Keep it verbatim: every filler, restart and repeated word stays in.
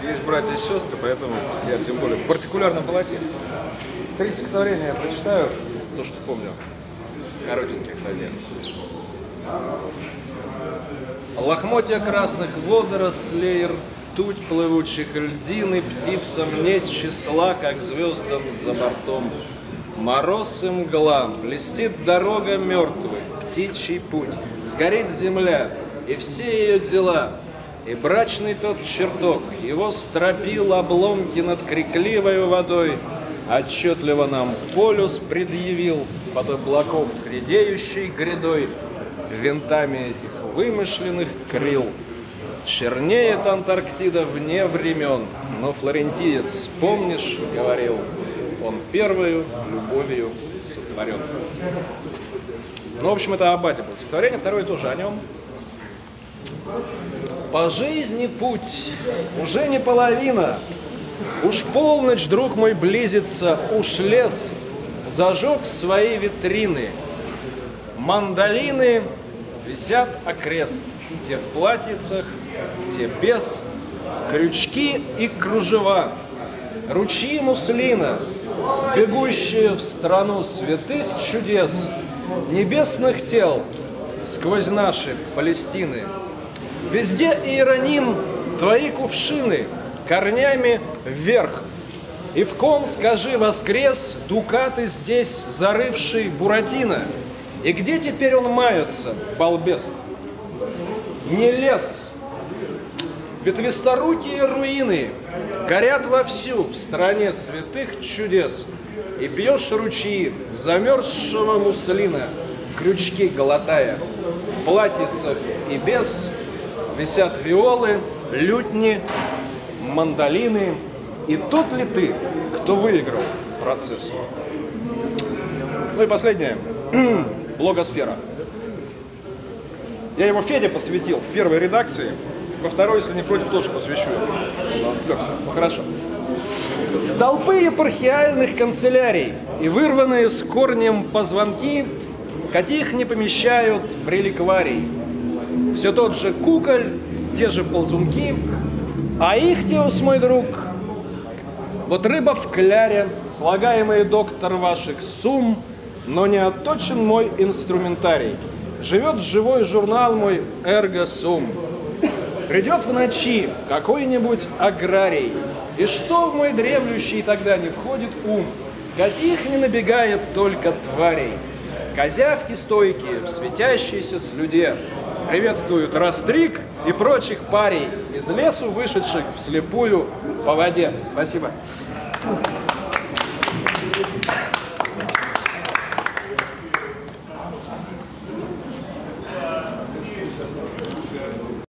есть братья и сестры, поэтому я тем более в партикулярном полоте. Три стихотворения я прочитаю, то, что помню, коротеньких один. Лохмотья красных водорослей, ртуть плывучих льдины, птицам не с числа, как звездам за бортом. Мороз и мгла, блестит дорога мертвых, птичий путь, сгорит земля и все ее дела, и брачный тот чертог, его стропил обломки над крикливой водой, отчетливо нам полюс предъявил под облаков редеющей грядой, винтами этих вымышленных крил. Чернеет Антарктида вне времен, но флорентиец, помнишь, говорил, он первою любовью сотворен. Ну, в общем, это о Аббате было стихотворение, второе тоже о нем. По жизни путь уже не половина, уж полночь, друг мой, близится, уж лес зажег свои витрины. Мандолины висят окрест, те в платьицах, те без, крючки и кружева, ручьи муслина, бегущие в страну святых чудес, небесных тел сквозь наши Палестины. Везде, Иероним, твои кувшины корнями вверх, и в ком, скажи, воскрес дукаты здесь зарывший Буратино? И где теперь он мается, балбес? Не лес. Ветвисторукие руины горят вовсю в стране святых чудес. И пьешь ручьи замерзшего муслина, крючки глотая. В платьицах и без висят виолы, лютни, мандолины. И тот ли ты, кто выиграл процесс? Ну и последнее. Блогосфера. Я его Феде посвятил в первой редакции, во второй, если не против, тоже посвящу. Ну, хорошо. Столпы епархиальных канцелярий и вырванные с корнем позвонки, каких не помещают в реликварий. Все тот же куколь, те же ползунки, а ихтиус, мой друг, вот рыба в кляре, слагаемые доктор ваших сумм, но не отточен мой инструментарий. Живет живой журнал мой Эрго Сум. Придет в ночи какой-нибудь аграрий, и что в мой дремлющий тогда не входит ум, каких не набегает только тварей. Козявки стойкие в светящейся слюде приветствуют Растриг и прочих парей из лесу, вышедших вслепую по воде. Спасибо.